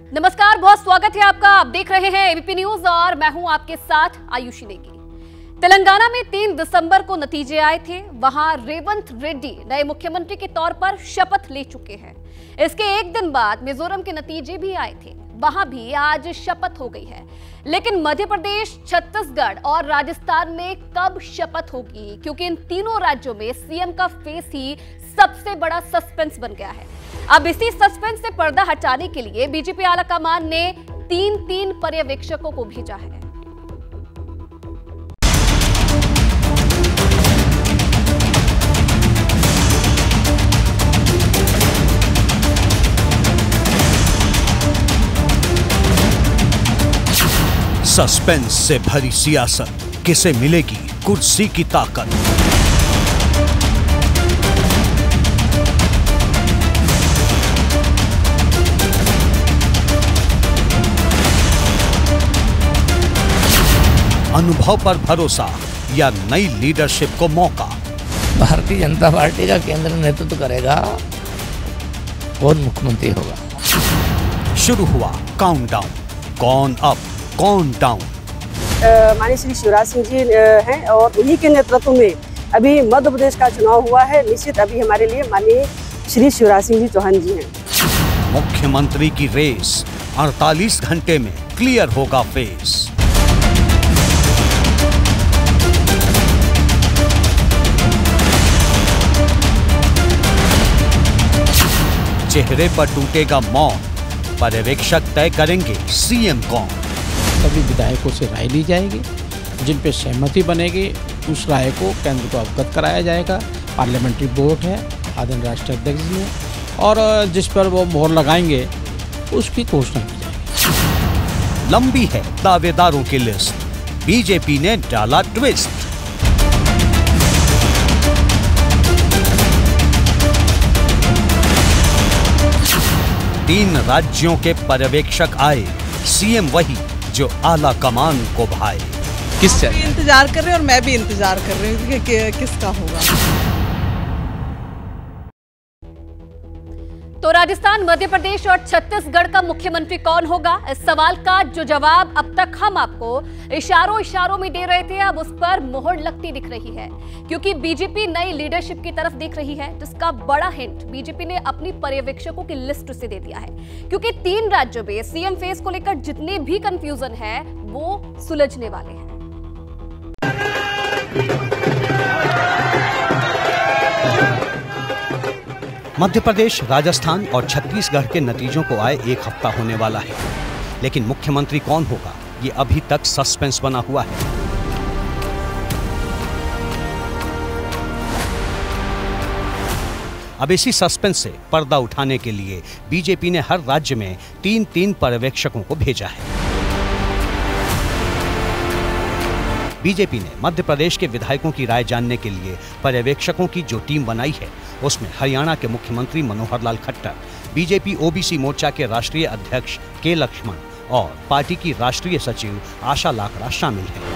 नमस्कार, बहुत स्वागत है आपका। आप देख रहे हैं एबीपी न्यूज और मैं हूं आपके साथ आयुषी नेगी। तेलंगाना में 3 दिसंबर को नतीजे आए थे। वहां रेवंत रेड्डी नए मुख्यमंत्री के तौर पर शपथ ले चुके हैं। इसके एक दिन बाद मिजोरम के नतीजे भी आए थे, वहां भी आज शपथ हो गई है। लेकिन मध्य प्रदेश, छत्तीसगढ़ और राजस्थान में कब शपथ होगी, क्योंकि इन तीनों राज्यों में सीएम का फेस ही सबसे बड़ा सस्पेंस बन गया है। अब इसी सस्पेंस से पर्दा हटाने के लिए बीजेपी आलाकमान ने 3 पर्यवेक्षकों को भेजा है। सस्पेंस से भरी सियासत, किसे मिलेगी कुर्सी की ताकत। अनुभव पर भरोसा या नई लीडरशिप को मौका। भारतीय जनता पार्टी का केंद्र नेतृत्व करेगा, कौन मुख्यमंत्री होगा। शुरू हुआ काउंटडाउन, कौन अप कौन डाउन। माननीय श्री शिवराज सिंह जी हैं और उन्हीं के नेतृत्व में अभी मध्य प्रदेश का चुनाव हुआ है। निश्चित अभी हमारे लिए माननीय श्री शिवराज सिंह जी चौहान जी हैं। मुख्यमंत्री की रेस 48 घंटे में क्लियर होगा फेस। चेहरे पर टूटेगा मौन, पर्यवेक्षक तय करेंगे सीएम कौन। सभी विधायकों से राय ली जाएगी, जिन पे सहमति बनेगी उस राय को केंद्र को अवगत कराया जाएगा। पार्लियामेंट्री बोर्ड है, आदरणीय राष्ट्रीय अध्यक्ष जी हैं, और जिस पर वो मोहर लगाएंगे उसकी घोषणा की जाएगी। लंबी है दावेदारों की लिस्ट, बीजेपी ने डाला ट्विस्ट। तीन राज्यों के पर्यवेक्षक आए, सीएम वही जो आला कमान को भाए। किस इंतजार कर रहे हैं और मैं भी इंतजार कर रही हूँ कि किसका होगा। तो राजस्थान, मध्य प्रदेश और छत्तीसगढ़ का मुख्यमंत्री कौन होगा, इस सवाल का जो जवाब अब तक हम आपको इशारों में दे रहे थे, अब उस पर मोहर लगती दिख रही है। क्योंकि बीजेपी नई लीडरशिप की तरफ देख रही है, जिसका बड़ा हिंट बीजेपी ने अपनी पर्यवेक्षकों की लिस्ट से दे दिया है। क्योंकि 3 राज्यों में सीएम फेस को लेकर जितने भी कंफ्यूजन है वो सुलझने वाले हैं। मध्य प्रदेश, राजस्थान और छत्तीसगढ़ के नतीजों को आए 1 हफ्ता होने वाला है, लेकिन मुख्यमंत्री कौन होगा ये अभी तक सस्पेंस बना हुआ है। अब इसी सस्पेंस से पर्दा उठाने के लिए बीजेपी ने हर राज्य में 3 पर्यवेक्षकों को भेजा है। बीजेपी ने मध्य प्रदेश के विधायकों की राय जानने के लिए पर्यवेक्षकों की जो टीम बनाई है, उसमें हरियाणा के मुख्यमंत्री मनोहर लाल खट्टर, बीजेपी ओबीसी मोर्चा के राष्ट्रीय अध्यक्ष के लक्ष्मण और पार्टी की राष्ट्रीय सचिव आशा लाकड़ा शामिल हैं।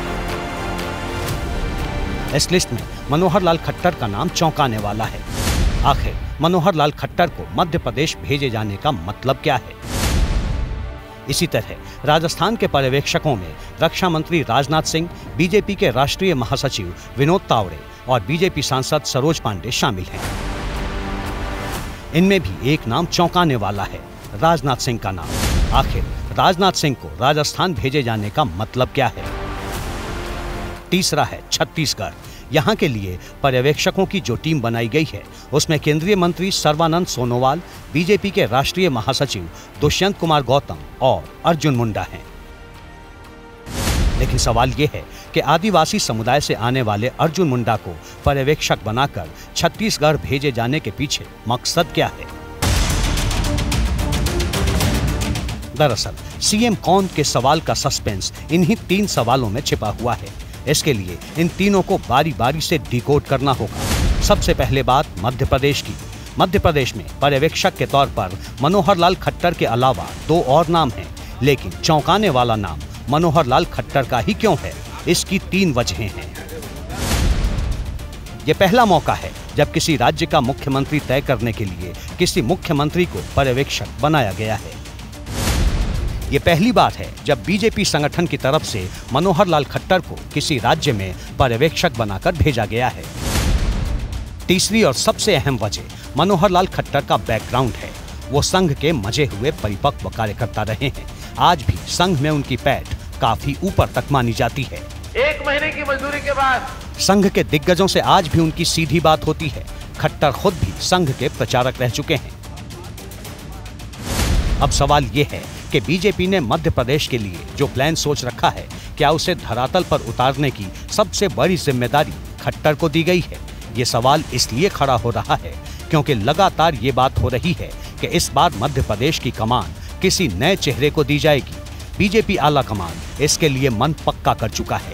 इस लिस्ट में मनोहर लाल खट्टर का नाम चौंकाने वाला है। आखिर मनोहर लाल खट्टर को मध्य प्रदेश भेजे जाने का मतलब क्या है? इसी तरह राजस्थान के पर्यवेक्षकों में रक्षा मंत्री राजनाथ सिंह, बीजेपी के राष्ट्रीय महासचिव विनोद तावड़े और बीजेपी सांसद सरोज पांडे शामिल हैं। इनमें भी एक नाम चौंकाने वाला है, राजनाथ सिंह का नाम। आखिर राजनाथ सिंह को राजस्थान भेजे जाने का मतलब क्या है? तीसरा है छत्तीसगढ़। यहां के लिए पर्यवेक्षकों की जो टीम बनाई गई है, उसमें केंद्रीय मंत्री सर्बानंद सोनोवाल, बीजेपी के राष्ट्रीय महासचिव दुष्यंत कुमार गौतम और अर्जुन मुंडा हैं। लेकिन सवाल यह है कि आदिवासी समुदाय से आने वाले अर्जुन मुंडा को पर्यवेक्षक बनाकर छत्तीसगढ़ भेजे जाने के पीछे मकसद क्या है? दरअसल सीएम कौन के सवाल का सस्पेंस इन्हीं 3 सवालों में छिपा हुआ है। इसके लिए इन तीनों को बारी बारी से डिकोड करना होगा। सबसे पहले बात मध्य प्रदेश की। मध्य प्रदेश में पर्यवेक्षक के तौर पर मनोहर लाल खट्टर के अलावा 2 और नाम हैं, लेकिन चौंकाने वाला नाम मनोहर लाल खट्टर का ही क्यों है? इसकी 3 वजहें हैं। यह पहला मौका है जब किसी राज्य का मुख्यमंत्री तय करने के लिए किसी मुख्यमंत्री को पर्यवेक्षक बनाया गया है। ये पहली बार है जब बीजेपी संगठन की तरफ से मनोहर लाल खट्टर को किसी राज्य में पर्यवेक्षक बनाकर भेजा गया है। तीसरी और सबसे अहम वजह मनोहर लाल खट्टर का बैकग्राउंड है। वो संघ के मजे हुए परिपक्व कार्यकर्ता रहे हैं। आज भी संघ में उनकी पैठ काफी ऊपर तक मानी जाती है। 1 महीने की मजदूरी के बाद संघ के दिग्गजों से आज भी उनकी सीधी बात होती है। खट्टर खुद भी संघ के प्रचारक रह चुके हैं। अब सवाल ये है कि बीजेपी ने मध्य प्रदेश के लिए जो प्लान सोच रखा है, क्या उसे धरातल पर उतारने की सबसे बड़ी जिम्मेदारी खट्टर को दी गई है? ये सवाल इसलिए खड़ा हो रहा है क्योंकि लगातार ये बात हो रही है कि इस बार मध्य प्रदेश की कमान किसी नए चेहरे को दी जाएगी। बीजेपी आला कमान इसके लिए मन पक्का कर चुका है।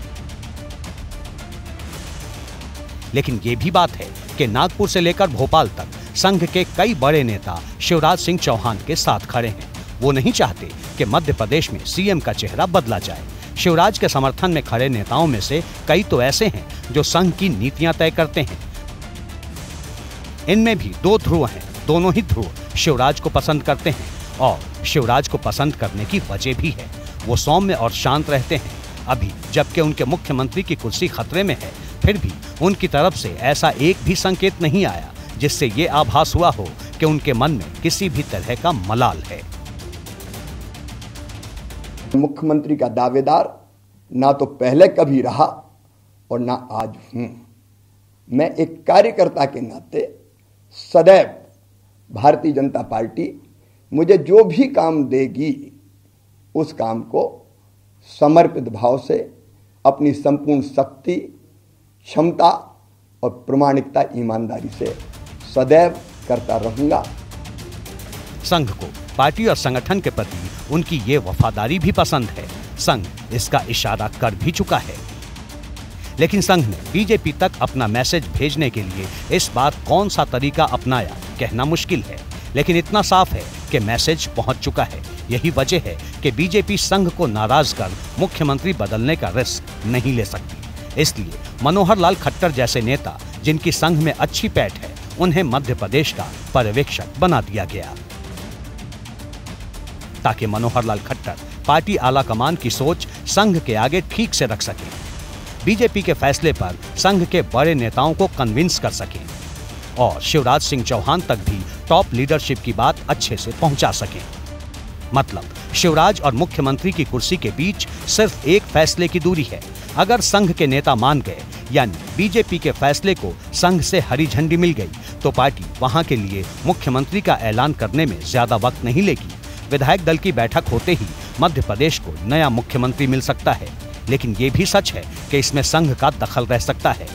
लेकिन ये भी बात है कि नागपुर से लेकर भोपाल तक संघ के कई बड़े नेता शिवराज सिंह चौहान के साथ खड़े हैं। वो नहीं चाहते कि मध्य प्रदेश में सीएम का चेहरा बदला जाए। शिवराज के समर्थन में खड़े नेताओं में से कई तो ऐसे हैं जो संघ की नीतियां तय करते हैं। इनमें भी 2 ध्रुव हैं। दोनों ही ध्रुव शिवराज को पसंद करते हैं और शिवराज को पसंद करने की वजह भी है। वो सौम्य और शांत रहते हैं। अभी जबकि उनके मुख्यमंत्री की कुर्सी खतरे में है, फिर भी उनकी तरफ से ऐसा एक भी संकेत नहीं आया जिससे ये आभास हुआ हो कि उनके मन में किसी भी तरह का मलाल है। मुख्यमंत्री का दावेदार ना तो पहले कभी रहा और ना आज हूं। मैं एक कार्यकर्ता के नाते सदैव भारतीय जनता पार्टी मुझे जो भी काम देगी उस काम को समर्पित भाव से अपनी संपूर्ण शक्ति, क्षमता और प्रामाणिकता, ईमानदारी से सदैव करता रहूंगा। संघ को पार्टी और संगठन के प्रति उनकी ये वफादारी भी पसंद है। संघ इसका इशारा कर भी चुका है। लेकिन संघ ने बीजेपी तक अपना मैसेज भेजने के लिए इस बार कौन सा तरीका अपनाया, कहना मुश्किल है। लेकिन इतना साफ है कि मैसेज पहुंच चुका है। यही वजह है कि बीजेपी संघ को नाराज कर मुख्यमंत्री बदलने का रिस्क नहीं ले सकती। इसलिए मनोहर लाल खट्टर जैसे नेता जिनकी संघ में अच्छी पैठ है, उन्हें मध्य प्रदेश का पर्यवेक्षक बना दिया गया ताकि मनोहर लाल खट्टर पार्टी आला कमान की सोच संघ के आगे ठीक से रख सके, बीजेपी के फैसले पर संघ के बड़े नेताओं को कन्विंस कर सके और शिवराज सिंह चौहान तक भी टॉप लीडरशिप की बात अच्छे से पहुंचा सके। मतलब शिवराज और मुख्यमंत्री की कुर्सी के बीच सिर्फ एक फैसले की दूरी है। अगर संघ के नेता मान गए, यानी बीजेपी के फैसले को संघ से हरी झंडी मिल गई, तो पार्टी वहां के लिए मुख्यमंत्री का ऐलान करने में ज्यादा वक्त नहीं लेगी। विधायक दल की बैठक होते ही मध्य प्रदेश को नया मुख्यमंत्री मिल सकता है। लेकिन ये भी सच है कि इसमें संघ का दखल रह सकता है।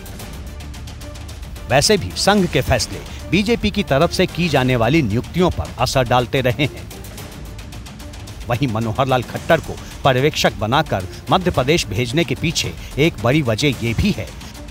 वैसे भी संघ के फैसले बीजेपी की तरफ से की जाने वाली नियुक्तियों पर असर डालते रहे हैं। वहीं मनोहर लाल खट्टर को पर्यवेक्षक बनाकर मध्य प्रदेश भेजने के पीछे एक बड़ी वजह यह भी है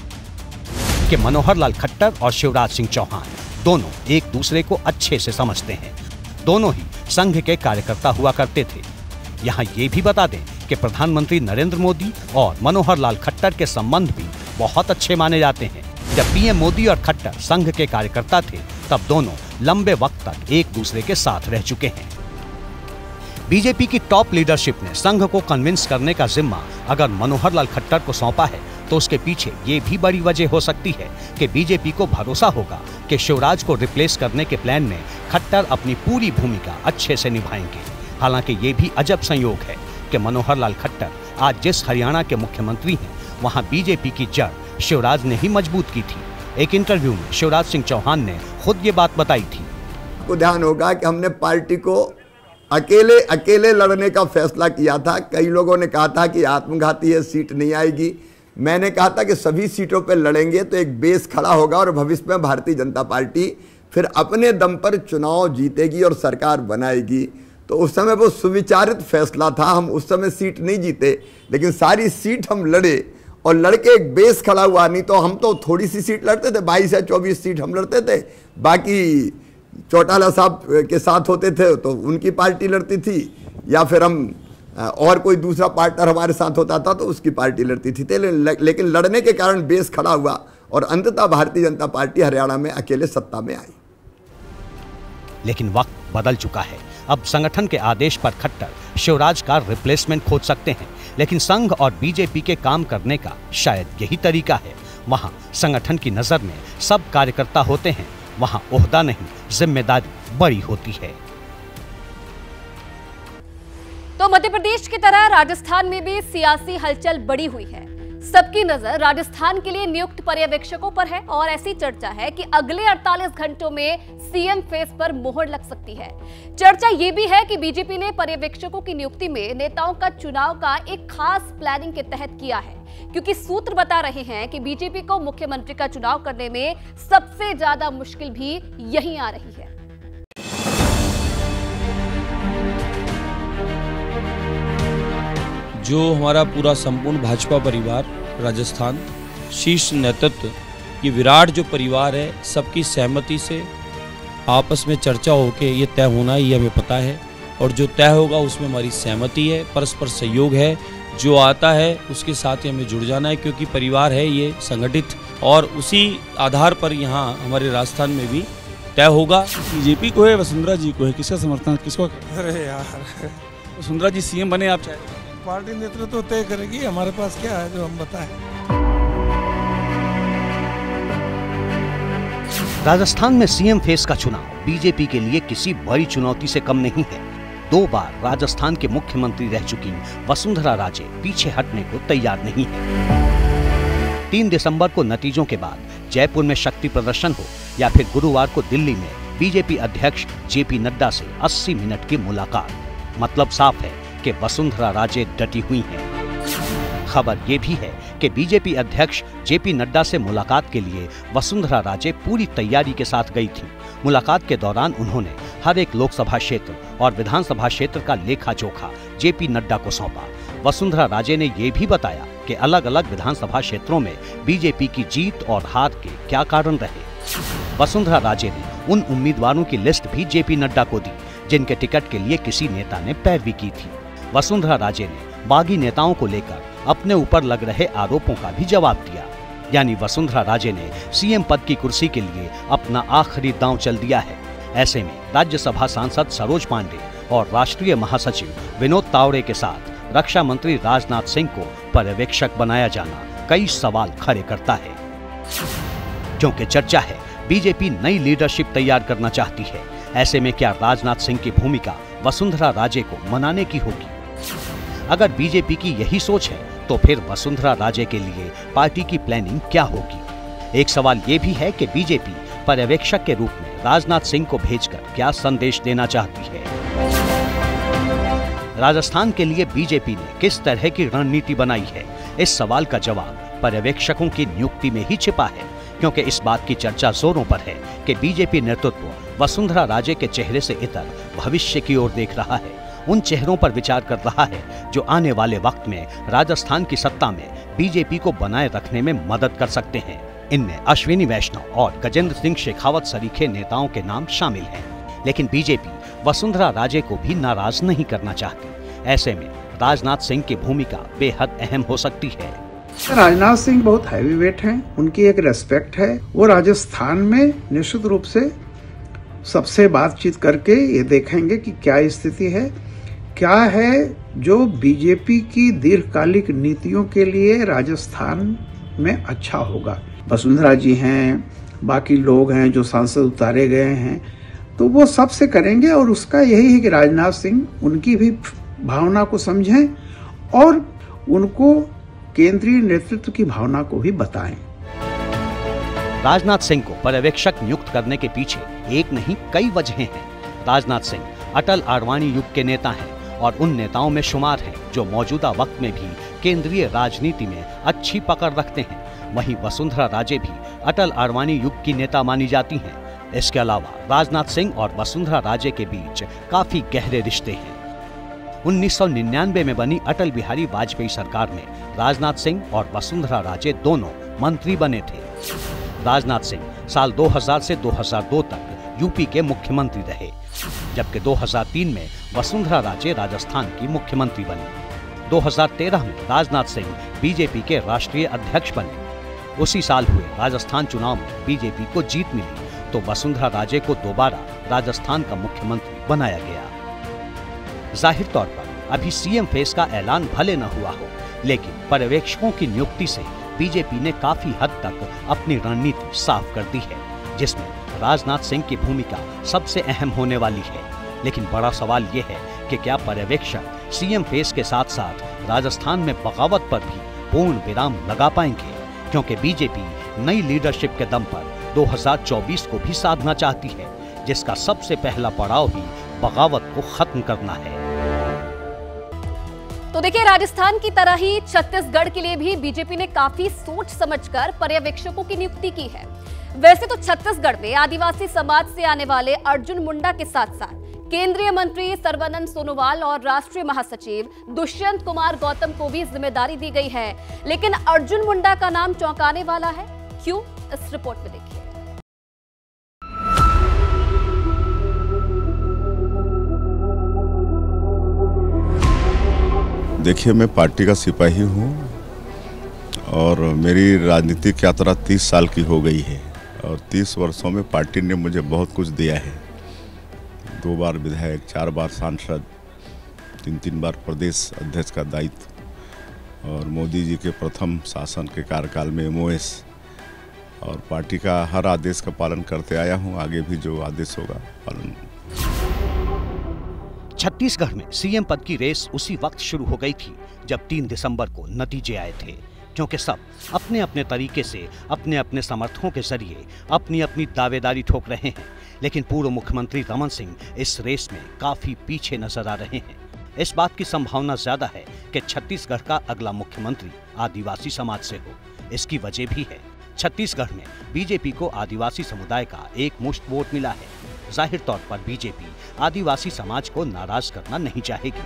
कि मनोहर लाल खट्टर और शिवराज सिंह चौहान दोनों एक दूसरे को अच्छे से समझते हैं। दोनों ही संघ के कार्यकर्ता हुआ करते थे। यहाँ ये भी बता दें कि प्रधानमंत्री नरेंद्र मोदी और मनोहर लाल खट्टर के संबंध भी बहुत अच्छे माने जाते हैं। जब पीएम मोदी और खट्टर संघ के कार्यकर्ता थे, तब दोनों लंबे वक्त तक एक दूसरे के साथ रह चुके हैं। बीजेपी की टॉप लीडरशिप ने संघ को कन्विंस करने का जिम्मा अगर मनोहर लाल खट्टर को सौंपा है, तो उसके पीछे ये भी बड़ी वजह हो सकती है कि बीजेपी को भरोसा होगा कि शिवराज को रिप्लेस करने के प्लान में खट्टर अपनी पूरी भूमिका अच्छे से निभाएंगे। हालांकि ये भी अजब संयोग है कि मनोहर लाल खट्टर आज जिस हरियाणा के मुख्यमंत्री हैं, वहां बीजेपी की जड़ शिवराज ने ही मजबूत की थी। एक इंटरव्यू में शिवराज सिंह चौहान ने खुद ये बात बताई थी। आपको ध्यान होगा कि हमने पार्टी को अकेले लड़ने का फैसला किया था। कई लोगों ने कहा था कि आत्मघाती है, सीट नहीं आएगी। मैंने कहा था कि सभी सीटों पर लड़ेंगे तो एक बेस खड़ा होगा और भविष्य में भारतीय जनता पार्टी फिर अपने दम पर चुनाव जीतेगी और सरकार बनाएगी। तो उस समय वो सुविचारित फैसला था। हम उस समय सीट नहीं जीते, लेकिन सारी सीट हम लड़े और लड़के एक बेस खड़ा हुआ। नहीं तो हम तो थोड़ी सी सीट लड़ते थे, 22 या 24 सीट हम लड़ते थे। बाकी चौटाला साहब के साथ होते थे तो उनकी पार्टी लड़ती थी, या फिर हम और कोई दूसरा पार्टनर हमारे साथ होता था तो उसकी पार्टी लड़ती थी। लेकिन लड़ने के कारण बेस खड़ा हुआ और अंततः भारतीय जनता पार्टी हरियाणा में अकेले सत्ता में आई। लेकिन वक्त बदल चुका है। अब संगठन के आदेश पर खट्टर शिवराज का रिप्लेसमेंट खोज सकते हैं, लेकिन संघ और बीजेपी के काम करने का शायद यही तरीका है। वहां संगठन की नजर में सब कार्यकर्ता होते हैं, वहां ओहदा नहीं, जिम्मेदारी बड़ी होती है। तो मध्य प्रदेश की तरह राजस्थान में भी सियासी हलचल बड़ी हुई है। सबकी नजर राजस्थान के लिए नियुक्त पर्यवेक्षकों पर है और ऐसी चर्चा है कि अगले 48 घंटों में सीएम फेस पर मोहर लग सकती है। चर्चा यह भी है कि बीजेपी ने पर्यवेक्षकों की नियुक्ति में नेताओं का चुनाव का एक खास प्लानिंग के तहत किया है, क्योंकि सूत्र बता रहे हैं कि बीजेपी को मुख्यमंत्री का चुनाव करने में सबसे ज्यादा मुश्किल भी यहीं आ रही है। जो हमारा पूरा संपूर्ण भाजपा परिवार राजस्थान शीर्ष नेतृत्व ये विराट जो परिवार है, सबकी सहमति से आपस में चर्चा होके ये तय होना है, ये हमें पता है। और जो तय होगा उसमें हमारी सहमति है, परस्पर सहयोग है। जो आता है उसके साथ ही हमें जुड़ जाना है, क्योंकि परिवार है ये संगठित, और उसी आधार पर यहाँ हमारे राजस्थान में भी तय होगा। बीजेपी को है, वसुंधरा जी को है, किसका समर्थन किसको? अरे यार, वसुंधरा जी सीएम बने, आप चाहे? पार्टी नेतृत्व तो तय करेगी, हमारे पास क्या है जो हम बताएं। राजस्थान में सीएम फेस का चुनाव बीजेपी के लिए किसी बड़ी चुनौती से कम नहीं है। 2 बार राजस्थान के मुख्यमंत्री रह चुकी वसुंधरा राजे पीछे हटने को तैयार नहीं है। 3 दिसंबर को नतीजों के बाद जयपुर में शक्ति प्रदर्शन हो या फिर गुरुवार को दिल्ली में बीजेपी अध्यक्ष जेपी नड्डा से 80 मिनट की मुलाकात, मतलब साफ है कि वसुंधरा राजे डटी हुई हैं। खबर ये भी है कि बीजेपी अध्यक्ष जेपी नड्डा से मुलाकात के लिए वसुंधरा राजे पूरी तैयारी के साथ गई थी। मुलाकात के दौरान उन्होंने हर एक लोकसभा क्षेत्र और विधानसभा क्षेत्र का लेखा जोखा जेपी नड्डा को सौंपा। वसुंधरा राजे ने ये भी बताया कि अलग अलग विधानसभा क्षेत्रों में बीजेपी की जीत और हार के क्या कारण रहे। वसुंधरा राजे ने उन उम्मीदवारों की लिस्ट भी जेपी नड्डा को दी जिनके टिकट के लिए किसी नेता ने पैरवी की थी। वसुंधरा राजे ने बागी नेताओं को लेकर अपने ऊपर लग रहे आरोपों का भी जवाब दिया। यानी वसुंधरा राजे ने सीएम पद की कुर्सी के लिए अपना आखिरी दांव चल दिया है। ऐसे में राज्यसभा सांसद सरोज पांडे और राष्ट्रीय महासचिव विनोद तावड़े के साथ रक्षा मंत्री राजनाथ सिंह को पर्यवेक्षक बनाया जाना कई सवाल खड़े करता है, क्योंकि चर्चा है बीजेपी नई लीडरशिप तैयार करना चाहती है। ऐसे में क्या राजनाथ सिंह की भूमिका वसुंधरा राजे को मनाने की होगी? अगर बीजेपी की यही सोच है तो फिर वसुंधरा राजे के लिए पार्टी की प्लानिंग क्या होगी? एक सवाल ये भी है कि बीजेपी पर्यवेक्षक के रूप में राजनाथ सिंह को भेजकर क्या संदेश देना चाहती है। राजस्थान के लिए बीजेपी ने किस तरह की रणनीति बनाई है, इस सवाल का जवाब पर्यवेक्षकों की नियुक्ति में ही छिपा है, क्योंकि इस बात की चर्चा जोरों पर है कि बीजेपी नेतृत्व वसुंधरा राजे के चेहरे से इतर भविष्य की ओर देख रहा है। उन चेहरों पर विचार कर रहा है जो आने वाले वक्त में राजस्थान की सत्ता में बीजेपी को बनाए रखने में मदद कर सकते हैं। इनमें अश्विनी वैष्णव और गजेंद्र सिंह शेखावत सरीखे नेताओं के नाम शामिल हैं। लेकिन बीजेपी वसुंधरा राजे को भी नाराज नहीं करना चाहती। ऐसे में राजनाथ सिंह की भूमिका बेहद अहम हो सकती है। राजनाथ सिंह बहुत हैवी वेट हैं, उनकी एक रेस्पेक्ट है। वो राजस्थान में निश्चित रूप से सबसे बातचीत करके ये देखेंगे कि क्या स्थिति है, क्या है जो बीजेपी की दीर्घकालिक नीतियों के लिए राजस्थान में अच्छा होगा। वसुंधरा जी हैं, बाकी लोग हैं जो सांसद उतारे गए हैं, तो वो सबसे करेंगे और उसका यही है कि राजनाथ सिंह उनकी भी भावना को समझें और उनको केंद्रीय नेतृत्व की भावना को भी बताएं। राजनाथ सिंह को पर्यवेक्षक नियुक्त करने के पीछे एक नहीं कई वजहें हैं। राजनाथ सिंह अटल आडवाणी युग के नेता हैं और उन नेताओं में शुमार हैं जो मौजूदा वक्त में भी केंद्रीय राजनीति में अच्छी पकड़ रखते हैं। वहीं वसुंधरा राजे भी अटल आडवाणी युग की नेता मानी जाती हैं। इसके अलावा राजनाथ सिंह और वसुंधरा राजे के बीच काफी गहरे रिश्ते हैं। 1999 में बनी अटल बिहारी वाजपेयी सरकार में राजनाथ सिंह और वसुंधरा राजे दोनों मंत्री बने थे। राजनाथ सिंह साल 2000 से 2002 तक यूपी के मुख्यमंत्री रहे, जबकि 2003 में वसुंधरा राजे राजस्थान की मुख्यमंत्री बनी। 2013 में राजनाथ सिंह बीजेपी के राष्ट्रीय अध्यक्ष बने। उसी साल हुए राजस्थान चुनाव में बीजेपी को जीत मिली तो वसुंधरा राजे को दोबारा राजस्थान का मुख्यमंत्री बनाया गया। जाहिर तौर पर अभी सीएम फेस का ऐलान भले न हुआ हो, लेकिन पर्यवेक्षकों की नियुक्ति से बीजेपी ने काफी हद तक अपनी रणनीति साफ कर दी है, जिसमें राजनाथ सिंह की भूमिका सबसे अहम होने वाली है। लेकिन बड़ा सवाल यह है कि क्या पर्यवेक्षक सीएम फेस के साथ साथ राजस्थान में बगावत पर भी पूर्ण विराम लगा पाएंगे, क्योंकि बीजेपी नई लीडरशिप के दम पर 2024 को भी साधना चाहती है, जिसका सबसे पहला पड़ाव ही बगावत को खत्म करना है। तो देखिए, राजस्थान की तरह ही छत्तीसगढ़ के लिए भी बीजेपी ने काफी सोच समझकर पर्यवेक्षकों की नियुक्ति की है। वैसे तो छत्तीसगढ़ में आदिवासी समाज से आने वाले अर्जुन मुंडा के साथ साथ केंद्रीय मंत्री सर्बानंद सोनोवाल और राष्ट्रीय महासचिव दुष्यंत कुमार गौतम को भी जिम्मेदारी दी गई है, लेकिन अर्जुन मुंडा का नाम चौंकाने वाला है। क्यों, इस रिपोर्ट में देखिए। देखिए, मैं पार्टी का सिपाही हूँ और मेरी राजनीतिक यात्रा 30 साल की हो गई है और 30 वर्षों में पार्टी ने मुझे बहुत कुछ दिया है। 2 बार विधायक, 4 बार सांसद, 3 बार प्रदेश अध्यक्ष का दायित्व और मोदी जी के प्रथम शासन के कार्यकाल में MOS, और पार्टी का हर आदेश का पालन करते आया हूँ। आगे भी जो आदेश होगा पालन। छत्तीसगढ़ में सीएम पद की रेस उसी वक्त शुरू हो गई थी जब 3 दिसंबर को नतीजे आए थे, क्योंकि सब अपने अपने तरीके से अपने अपने समर्थकों के जरिए अपनी अपनी दावेदारी ठोक रहे हैं। लेकिन पूर्व मुख्यमंत्री रमन सिंह इस रेस में काफी पीछे नजर आ रहे हैं। इस बात की संभावना ज्यादा है कि छत्तीसगढ़ का अगला मुख्यमंत्री आदिवासी समाज से हो। इसकी वजह भी है, छत्तीसगढ़ में बीजेपी को आदिवासी समुदाय का एकमुश्त वोट मिला है। जाहिर तौर पर बीजेपी आदिवासी समाज को नाराज करना नहीं चाहेगी।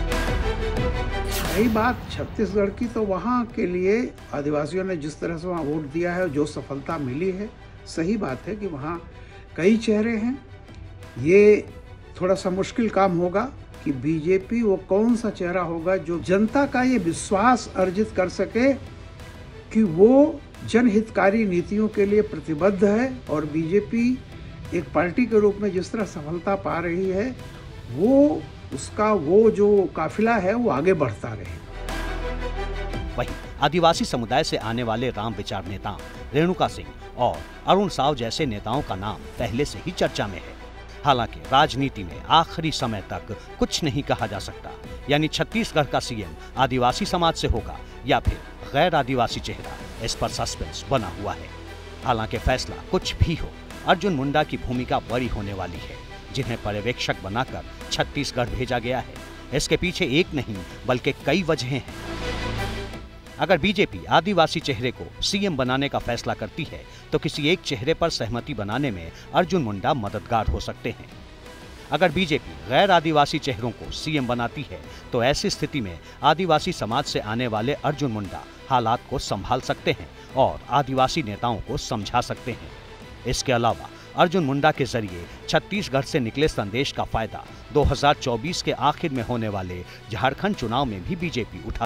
रही बात छत्तीसगढ़ की, तो वहाँ के लिए आदिवासियों ने जिस तरह से वहाँ वोट दिया है, जो सफलता मिली है, सही बात है कि वहाँ कई चेहरे हैं। ये थोड़ा सा मुश्किल काम होगा कि बीजेपी वो कौन सा चेहरा होगा जो जनता का ये विश्वास अर्जित कर सके कि वो जनहितकारी नीतियों के लिए प्रतिबद्ध है और बीजेपी एक पार्टी के रूप में जिस तरह सफलता पा रही है, वो उसका वो जो काफिला है वो आगे बढ़ता रहे। वहीं आदिवासी समुदाय से आने वाले राम विचार नेता रेणुका सिंह और अरुण साव जैसे नेताओं का नाम पहले से ही चर्चा में है। हालांकि राजनीति में आखिरी समय तक कुछ नहीं कहा जा सकता, यानी छत्तीसगढ़ का सीएम आदिवासी समाज से होगा या फिर गैर आदिवासी चेहरा, इस पर सस्पेंस बना हुआ है। हालांकि फैसला कुछ भी हो, अर्जुन मुंडा की भूमिका बड़ी होने वाली है, जिन्हें पर्यवेक्षक बनाकर छत्तीसगढ़ भेजा गया है। इसके पीछे एक नहीं बल्कि कई वजहें हैं। अगर बीजेपी आदिवासी चेहरे को सीएम बनाने का फैसला करती है तो किसी एक चेहरे पर सहमति बनाने में अर्जुन मुंडा मददगार हो सकते हैं। अगर बीजेपी गैर आदिवासी चेहरों को सीएम बनाती है तो ऐसी स्थिति में आदिवासी समाज से आने वाले अर्जुन मुंडा हालात को संभाल सकते हैं और आदिवासी नेताओं को समझा सकते हैं। इसके अलावा अर्जुन मुंडा के जरिए छत्तीसगढ़ से निकले संदेश का फायदा 2024 के आखिर में होने वाले झारखंड चुनाव में भी बीजेपी उठा